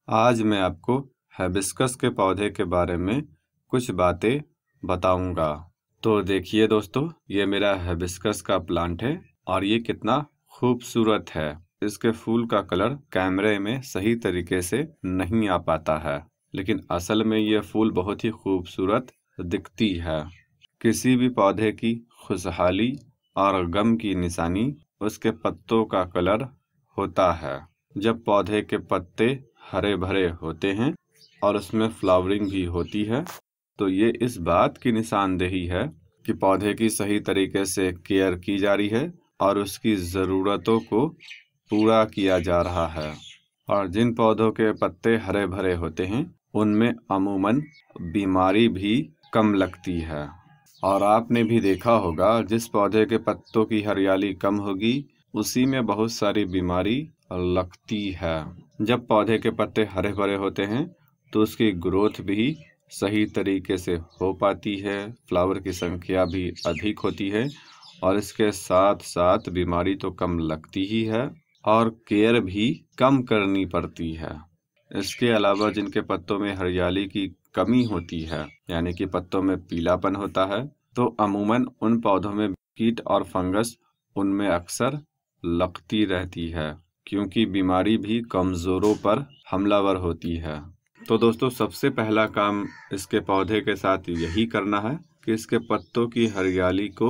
आज मैं आपको हिबिस्कस के पौधे के बारे में कुछ बातें बताऊंगा। तो देखिए दोस्तों, ये मेरा हिबिस्कस का प्लांट है और ये कितना खूबसूरत है। इसके फूल का कलर कैमरे में सही तरीके से नहीं आ पाता है, लेकिन असल में ये फूल बहुत ही खूबसूरत दिखती है। किसी भी पौधे की खुशहाली और गम की निशानी उसके पत्तों का कलर होता है। जब पौधे के पत्ते हरे भरे होते हैं और उसमें फ्लावरिंग भी होती है, तो ये इस बात की निशानदेही है कि पौधे की सही तरीके से केयर की जा रही है और उसकी ज़रूरतों को पूरा किया जा रहा है। और जिन पौधों के पत्ते हरे भरे होते हैं, उनमें अमूमन बीमारी भी कम लगती है। और आपने भी देखा होगा, जिस पौधे के पत्तों की हरियाली कम होगी, उसी में बहुत सारी बीमारी लगती है। जब पौधे के पत्ते हरे भरे होते हैं तो उसकी ग्रोथ भी सही तरीके से हो पाती है, फ्लावर की संख्या भी अधिक होती है और इसके साथ साथ बीमारी तो कम लगती ही है और केयर भी कम करनी पड़ती है। इसके अलावा जिनके पत्तों में हरियाली की कमी होती है, यानी कि पत्तों में पीलापन होता है, तो अमूमन उन पौधों में कीट और फंगस उनमें अक्सर लगती रहती है, क्योंकि बीमारी भी कमज़ोरों पर हमलावर होती है। तो दोस्तों, सबसे पहला काम इसके पौधे के साथ यही करना है कि इसके पत्तों की हरियाली को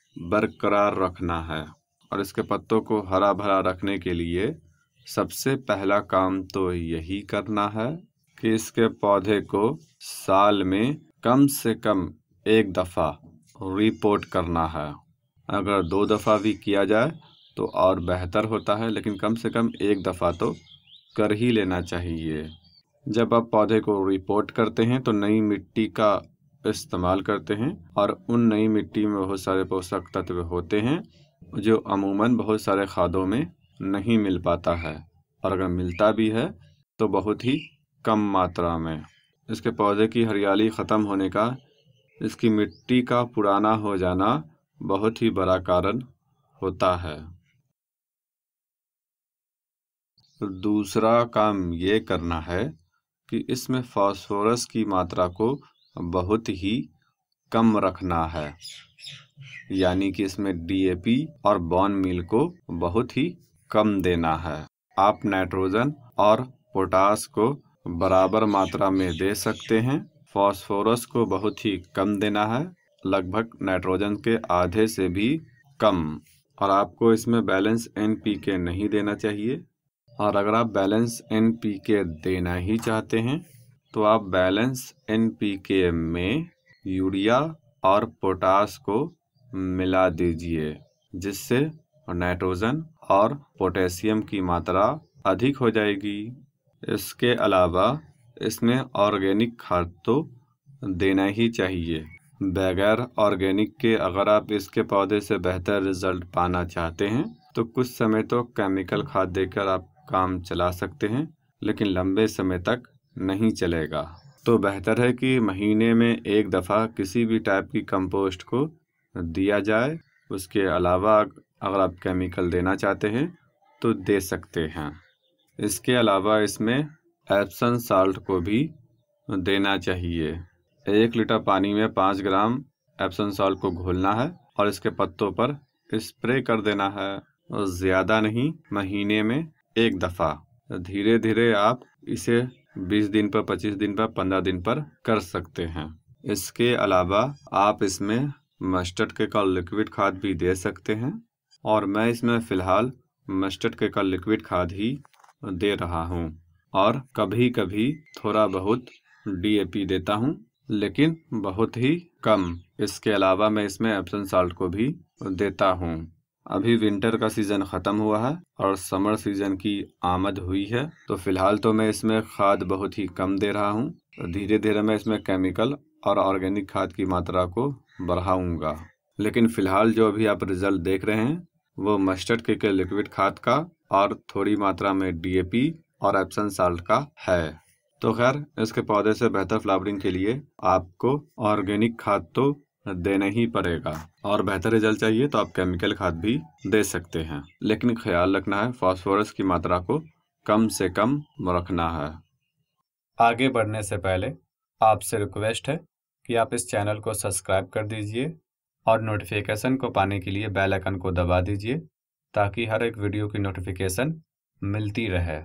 बरकरार रखना है। और इसके पत्तों को हरा भरा रखने के लिए सबसे पहला काम तो यही करना है कि इसके पौधे को साल में कम से कम एक दफ़ा रिपोर्ट करना है। अगर 2 दफ़ा भी किया जाए तो और बेहतर होता है, लेकिन कम से कम एक दफ़ा तो कर ही लेना चाहिए। जब आप पौधे को रिपोर्ट करते हैं तो नई मिट्टी का इस्तेमाल करते हैं और उन नई मिट्टी में बहुत सारे पोषक तत्व होते हैं जो अमूमन बहुत सारे खादों में नहीं मिल पाता है, और अगर मिलता भी है तो बहुत ही कम मात्रा में। इसके पौधे की हरियाली ख़त्म होने का इसकी मिट्टी का पुराना हो जाना बहुत ही बड़ा कारण होता है। दूसरा काम ये करना है कि इसमें फास्फोरस की मात्रा को बहुत ही कम रखना है, यानी कि इसमें डीएपी और बॉन मील को बहुत ही कम देना है। आप नाइट्रोजन और पोटास को बराबर मात्रा में दे सकते हैं। फास्फोरस को बहुत ही कम देना है, लगभग नाइट्रोजन के आधे से भी कम। और आपको इसमें बैलेंस एनपीके नहीं देना चाहिए। और अगर आप बैलेंस एनपीके देना ही चाहते हैं तो आप बैलेंस एनपीके में यूरिया और पोटास को मिला दीजिए, जिससे नाइट्रोजन और पोटेशियम की मात्रा अधिक हो जाएगी। इसके अलावा इसमें ऑर्गेनिक खाद तो देना ही चाहिए। बगैर ऑर्गेनिक के अगर आप इसके पौधे से बेहतर रिजल्ट पाना चाहते हैं तो कुछ समय तो केमिकल खाद देकर आप काम चला सकते हैं, लेकिन लंबे समय तक नहीं चलेगा। तो बेहतर है कि महीने में एक दफ़ा किसी भी टाइप की कंपोस्ट को दिया जाए। उसके अलावा अगर आप केमिकल देना चाहते हैं तो दे सकते हैं। इसके अलावा इसमें एप्सम साल्ट को भी देना चाहिए। 1 लीटर पानी में 5 ग्राम एप्सम साल्ट को घोलना है और इसके पत्तों पर स्प्रे कर देना है, और ज़्यादा नहीं, महीने में एक दफ़ा। धीरे धीरे आप इसे 20 दिन पर, 25 दिन पर, 15 दिन पर कर सकते हैं। इसके अलावा आप इसमें मस्टर्ड के का लिक्विड खाद भी दे सकते हैं, और मैं इसमें फ़िलहाल मस्टर्ड के का लिक्विड खाद ही दे रहा हूँ और कभी कभी थोड़ा बहुत डीएपी देता हूँ, लेकिन बहुत ही कम। इसके अलावा मैं इसमें एप्सम साल्ट को भी देता हूँ। अभी विंटर का सीज़न ख़त्म हुआ है और समर सीज़न की आमद हुई है, तो फ़िलहाल तो मैं इसमें खाद बहुत ही कम दे रहा हूँ। तो धीरे धीरे मैं इसमें केमिकल और ऑर्गेनिक खाद की मात्रा को बढ़ाऊँगा। लेकिन फ़िलहाल जो अभी आप रिज़ल्ट देख रहे हैं वो मस्टर्ड के लिक्विड खाद का और थोड़ी मात्रा में डीएपी और एप्सम साल्ट का है। तो खैर, इसके पौधे से बेहतर फ्लावरिंग के लिए आपको ऑर्गेनिक खाद तो देना ही पड़ेगा, और बेहतर रिजल्ट चाहिए तो आप केमिकल खाद भी दे सकते हैं। लेकिन ख्याल रखना है, फास्फोरस की मात्रा को कम से कम रखना है। आगे बढ़ने से पहले आपसे रिक्वेस्ट है कि आप इस चैनल को सब्सक्राइब कर दीजिए और नोटिफिकेशन को पाने के लिए बेल आइकन को दबा दीजिए ताकि हर एक वीडियो की नोटिफिकेशन मिलती रहे।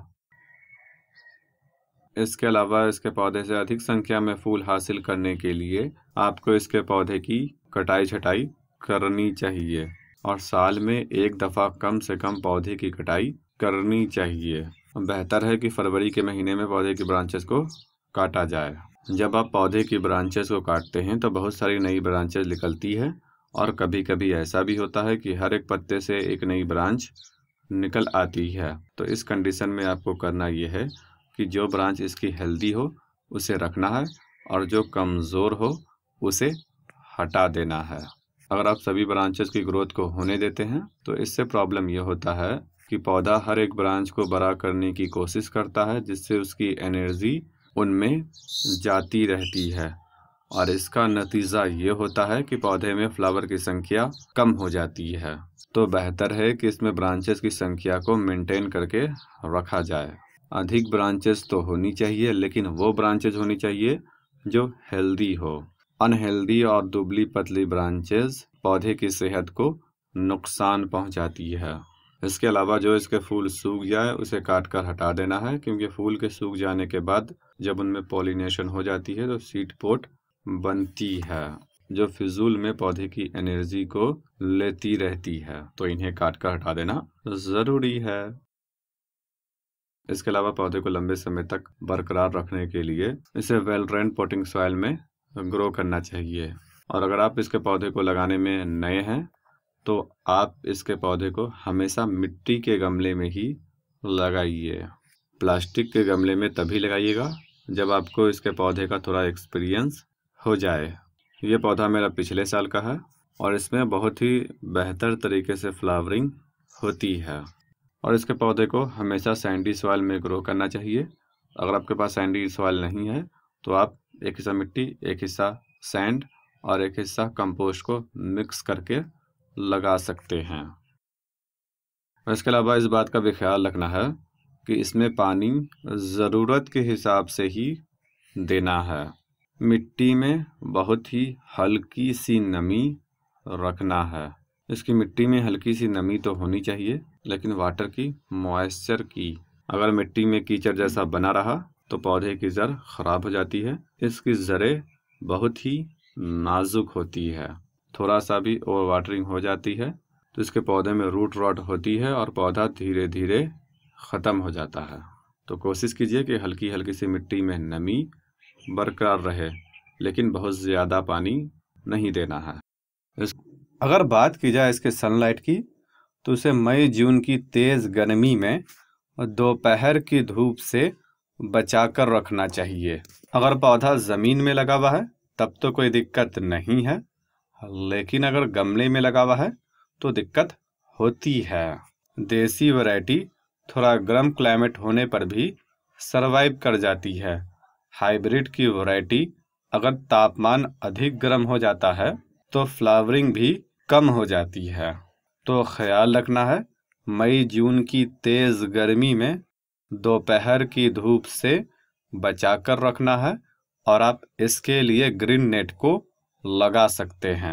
इसके अलावा इसके पौधे से अधिक संख्या में फूल हासिल करने के लिए आपको इसके पौधे की कटाई छटाई करनी चाहिए और साल में एक दफ़ा कम से कम पौधे की कटाई करनी चाहिए। बेहतर है कि फरवरी के महीने में पौधे की ब्रांचेस को काटा जाए। जब आप पौधे की ब्रांचेस को काटते हैं तो बहुत सारी नई ब्रांचेस निकलती है और कभी कभी ऐसा भी होता है कि हर एक पत्ते से एक नई ब्रांच निकल आती है। तो इस कंडीशन में आपको करना ये है कि जो ब्रांच इसकी हेल्दी हो उसे रखना है और जो कमज़ोर हो उसे हटा देना है। अगर आप सभी ब्रांचेस की ग्रोथ को होने देते हैं तो इससे प्रॉब्लम ये होता है कि पौधा हर एक ब्रांच को बड़ा करने की कोशिश करता है, जिससे उसकी एनर्जी उनमें जाती रहती है और इसका नतीजा ये होता है कि पौधे में फ्लावर की संख्या कम हो जाती है। तो बेहतर है कि इसमें ब्रांचेस की संख्या को मेंटेन करके रखा जाए। अधिक ब्रांचेस तो होनी चाहिए, लेकिन वो ब्रांचेस होनी चाहिए जो हेल्दी हो। अनहेल्दी और दुबली पतली ब्रांचेस पौधे की सेहत को नुकसान पहुंचाती है। इसके अलावा जो इसके फूल सूख जाए उसे काट कर हटा देना है, क्योंकि फूल के सूख जाने के बाद जब उनमें पॉलिनेशन हो जाती है तो सीड पोट बनती है जो फिजूल में पौधे की एनर्जी को लेती रहती है। तो इन्हें काट कर हटा देना ज़रूरी है। इसके अलावा पौधे को लंबे समय तक बरकरार रखने के लिए इसे वेल ड्रेन्ड पॉटिंग सॉइल में ग्रो करना चाहिए। और अगर आप इसके पौधे को लगाने में नए हैं तो आप इसके पौधे को हमेशा मिट्टी के गमले में ही लगाइए। प्लास्टिक के गमले में तभी लगाइएगा जब आपको इसके पौधे का थोड़ा एक्सपीरियंस हो जाए। ये पौधा मेरा पिछले साल का है और इसमें बहुत ही बेहतर तरीके से फ्लावरिंग होती है। और इसके पौधे को हमेशा सैंडी सॉइल में ग्रो करना चाहिए। अगर आपके पास सैंडी सॉइल नहीं है तो आप एक हिस्सा मिट्टी, एक हिस्सा सैंड और एक हिस्सा कंपोस्ट को मिक्स करके लगा सकते हैं। और इसके अलावा इस बात का भी ख्याल रखना है कि इसमें पानी ज़रूरत के हिसाब से ही देना है। मिट्टी में बहुत ही हल्की सी नमी रखना है। इसकी मिट्टी में हल्की सी नमी तो होनी चाहिए, लेकिन वाटर की, मॉइस्चर की। अगर मिट्टी में कीचड़ जैसा बना रहा तो पौधे की जड़ खराब हो जाती है। इसकी जड़ें बहुत ही नाजुक होती है, थोड़ा सा भी ओवर वाटरिंग हो जाती है तो इसके पौधे में रूट रॉट होती है और पौधा धीरे धीरे ख़त्म हो जाता है। तो कोशिश कीजिए कि हल्की हल्की सी मिट्टी में नमी बरकरार रहे, लेकिन बहुत ज़्यादा पानी नहीं देना है। अगर बात की जाए इसके सनलाइट की तो उसे मई जून की तेज़ गर्मी में दोपहर की धूप से बचाकर रखना चाहिए। अगर पौधा ज़मीन में लगा हुआ है तब तो कोई दिक्कत नहीं है, लेकिन अगर गमले में लगा हुआ है तो दिक्कत होती है। देसी वैरायटी थोड़ा गर्म क्लाइमेट होने पर भी सरवाइव कर जाती है। हाइब्रिड की वैरायटी अगर तापमान अधिक गर्म हो जाता है तो फ्लावरिंग भी कम हो जाती है। तो ख्याल रखना है, मई जून की तेज़ गर्मी में दोपहर की धूप से बचाकर रखना है और आप इसके लिए ग्रीन नेट को लगा सकते हैं।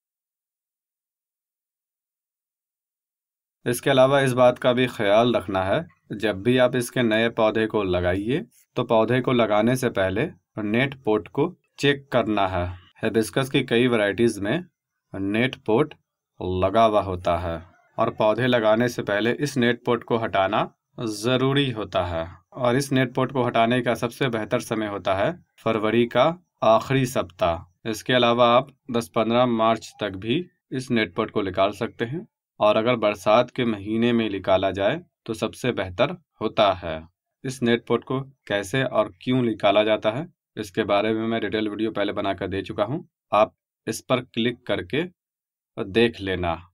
इसके अलावा इस बात का भी ख्याल रखना है, जब भी आप इसके नए पौधे को लगाइए तो पौधे को लगाने से पहले नेट पोट को चेक करना है। हिबिस्कस की कई वैरायटीज़ में नेट पोट लगा हुआ होता है और पौधे लगाने से पहले इस नेट पोट को हटाना ज़रूरी होता है। और इस नेट पोट को हटाने का सबसे बेहतर समय होता है फरवरी का आखिरी सप्ताह। इसके अलावा आप 10-15 मार्च तक भी इस नेट पोट को निकाल सकते हैं और अगर बरसात के महीने में निकाला जाए तो सबसे बेहतर होता है। इस नेट पोट को कैसे और क्यों निकाला जाता है इसके बारे में मैं डिटेल वीडियो पहले बनाकर दे चुका हूँ, आप इस पर क्लिक करके देख लेना।